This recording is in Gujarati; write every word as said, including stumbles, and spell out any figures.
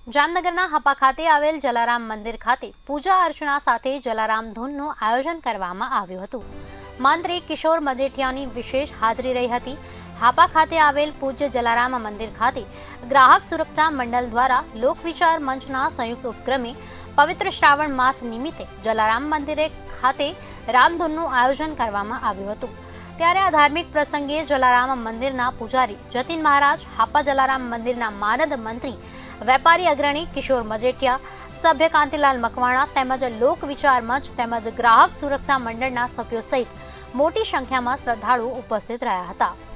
જામનગરના હાપા ખાતે આવેલ જલારામ મંદિર ખાતે પૂજા અર્ચના સાથે જલારામ ધૂનનું આયોજન કરવામાં આવ્યું હતું। મંત્રી કિશોર મજેઠિયાની વિશેષ હાજરી રહી હતી। હાપા ખાતે આવેલ પૂજ્ય જલારામ મંદિર ખાતે ગ્રાહક સુરક્ષા મંડળ દ્વારા લોકવિચાર મંચના સંયુક્ત ઉપક્રમે પવિત્ર શ્રાવણ માસ નિમિત્તે જલારામ મંદિરે ખાતે રામધૂનનું આયોજન કરવામાં આવ્યું હતું। ત્યારે આ ધાર્મિક પ્રસંગે જલારામ મંદિરના પૂજારી જતીન મહારાજ, હાપા જલારામ મંદિરના માનદ મંત્રી વેપારી અગ્રણી કિશોર મજેઠિયા, સભ્ય કાંતિલાલ મકવાણા તેમજ લોક વિચાર મંચ તેમજ ગ્રાહક સુરક્ષા મંડળના સભ્યો સહિત મોટી સંખ્યામાં શ્રદ્ધાળુઓ ઉપસ્થિત રહ્યા હતા।